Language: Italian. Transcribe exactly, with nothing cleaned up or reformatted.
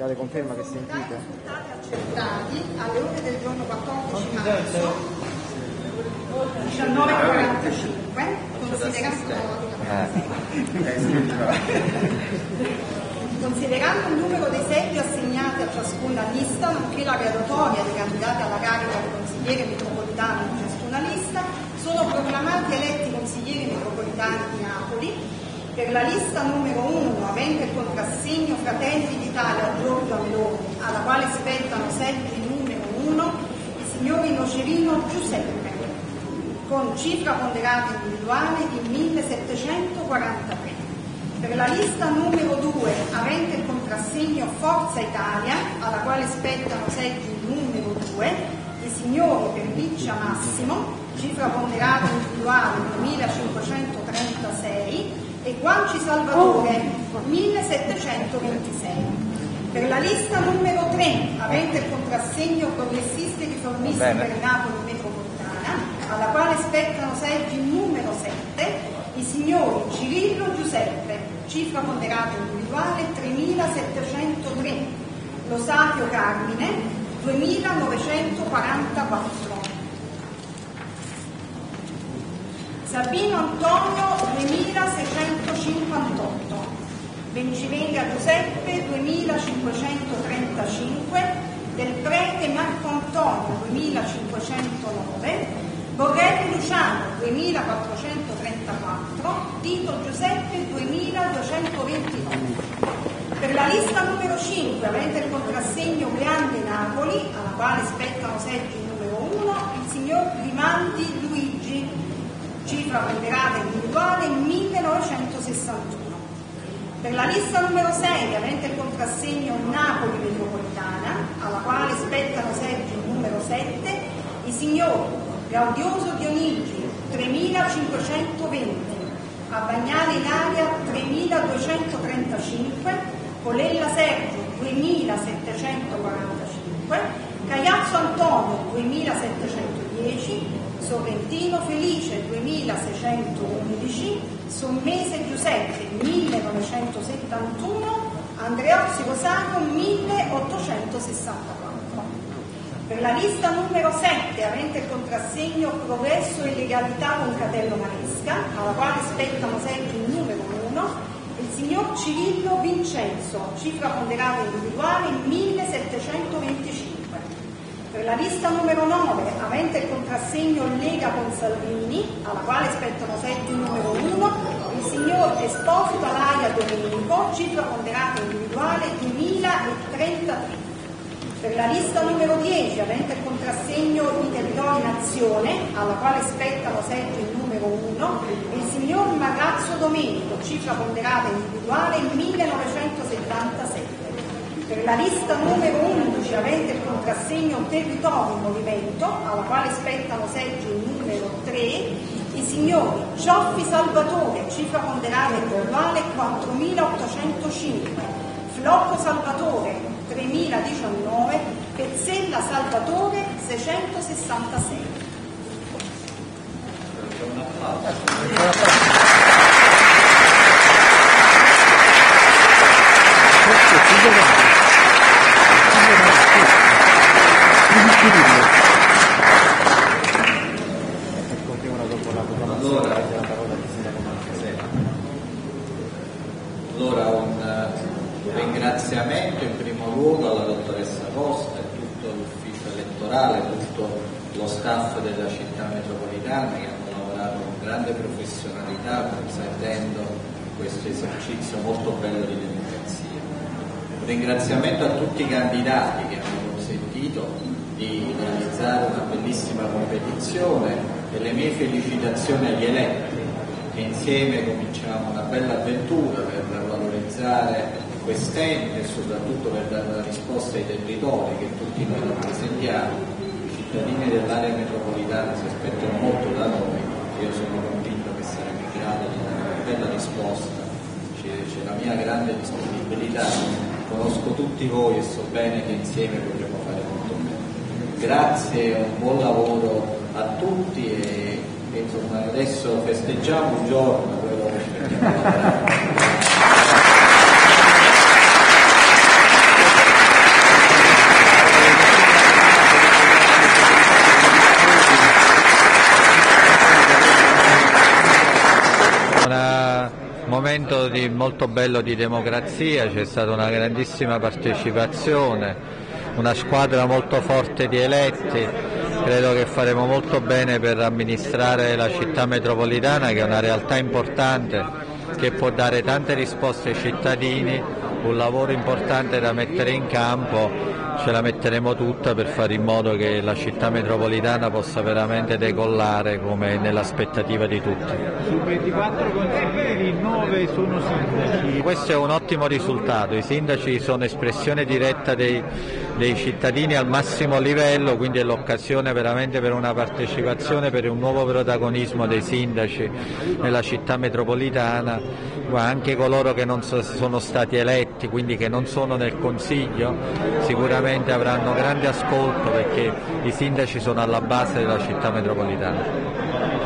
Date conferma che sentite. Risultati accettati alle ore del giorno quattordici marzo diciannove e quarantacinque, considerando, considerando il numero dei seggi assegnati a ciascuna lista, nonché la graduatoria dei candidati alla carica di consigliere metropolitano in ciascuna lista, sono proclamati eletti consiglieri metropolitani di Napoli. Per la lista numero uno, avente il contrassegno Fratelli d'Italia Giorgia Meloni, alla quale spettano seggi numero uno, il signor Nocerino Giuseppe, con cifra ponderata individuale di millesettecentoquarantatré. Per la lista numero due, avente il contrassegno Forza Italia, alla quale spettano seggi numero due, il signor Perviccia Massimo, cifra ponderata individuale duemilacinquecentotrentasei, e Guanci Salvatore millesettecentoventisei. Per la lista numero tre, avente il contrassegno Progressisti e Riformisti per Napoli Metropolitana, alla quale spettano seggi numero sette, i signori Cirillo Giuseppe, cifra ponderata individuale tremilasettecentotre, Losatio Carmine duemilanovecentoquarantaquattro, Sabino Antonio duemilaseicentocinquantotto, Bencivenga Giuseppe duemilacinquecentotrentacinque, Del Prete Marco Antonio duemilacinquecentonove, Borrelli Luciano duemilaquattrocentotrentaquattro, Tito Giuseppe duemiladuecentoventinove. Per la lista numero cinque, avente il contrassegno Grande Napoli, alla quale spettano seggi numero uno, il signor Grimaldi Luigi, cifra ponderata individuale millenovecentosessantuno. Per la lista numero sei, avente il contrassegno Napoli Metropolitana, alla quale spettano seggi numero sette, i signori Gaudioso Dionigi tremilacinquecentoventi, Abbagnale Ilaria tremiladuecentotrentacinque, Polella Sergio duemilasettecentoquarantacinque, Cagliazzo Antonio duemilasettecentodieci, Sorrentino Felice duemilaseicentoundici, Sommese Giuseppe millenovecentosettantuno, Andreozzi Rosario milleottocentosessantaquattro. Per la lista numero sette, avente il contrassegno Progresso e Legalità Concatello Maresca, alla quale spettano seggi numero uno, il signor Cirillo Vincenzo, cifra ponderata individuale millesettecentoventicinque. Per la lista numero nove, avente il contrassegno Lega con Salvini, alla quale spettano seggi numero uno, il signor Esposito Alaia Domenico, cifra ponderata individuale duemilatrentatré. Per la lista numero dieci, avente il contrassegno di Territori Nazione, alla quale spettano seggi numero uno, il signor Magazzo Domenico, cifra ponderata individuale millenovecentosettantasette. Per la lista numero undici, avente il contrassegno Territorio Movimento, alla quale spettano seggi numero tre, i signori Cioffi Salvatore, cifra ponderata individuale quattromilaottocentocinque, Flocco Salvatore tremiladiciannove, Pezzella Salvatore seicentosessantasei. Allora, allora un ringraziamento in primo luogo alla dottoressa Costa e tutto l'ufficio elettorale, tutto lo staff della città metropolitana che hanno lavorato con grande professionalità consentendo questo esercizio molto bello di democrazia. Un ringraziamento a tutti i candidati che hanno consentito di realizzare una bellissima competizione e le mie felicitazioni agli eletti che insieme cominciamo una bella avventura per valorizzare quest'ente e soprattutto per dare una risposta ai territori che tutti noi rappresentiamo. I cittadini dell'area metropolitana si aspettano molto da noi e io sono convinto che saremo in grado di dare una bella risposta. C'è, c'è la mia grande disponibilità, conosco tutti voi e so bene che insieme potremo fare molto bene. Grazie, un buon lavoro a tutti e, e insomma adesso festeggiamo un giorno, quello che aspettiamo. momento di, molto bello di democrazia, c'è stata una grandissima partecipazione, una squadra molto forte di eletti. Credo che faremo molto bene per amministrare la città metropolitana, che è una realtà importante, che può dare tante risposte ai cittadini, un lavoro importante da mettere in campo. Ce la metteremo tutta per fare in modo che la città metropolitana possa veramente decollare come nell'aspettativa di tutti. Su ventiquattro consiglieri, nove sono sindaci. Questo è un ottimo risultato, i sindaci sono espressione diretta dei, dei cittadini al massimo livello, quindi è l'occasione veramente per una partecipazione, per un nuovo protagonismo dei sindaci nella città metropolitana, ma anche coloro che non so, sono stati eletti, quindi che non sono nel Consiglio, sicuramente avranno grande ascolto perché i sindaci sono alla base della città metropolitana.